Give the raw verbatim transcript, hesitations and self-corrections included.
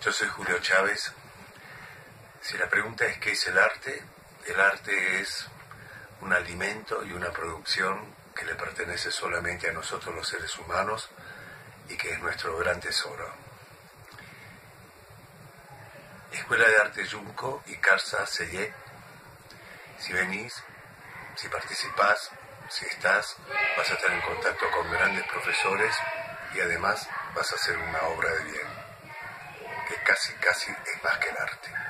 Yo soy Julio Chávez. Si la pregunta es ¿qué es el arte? El arte es un alimento y una producción que le pertenece solamente a nosotros los seres humanos y que es nuestro gran tesoro. Escuela de Arte Junco y Carsa Sellet. Si venís, si participás, si estás, vas a estar en contacto con grandes profesores y además vas a hacer una obra de bien, que casi, casi es más que el arte.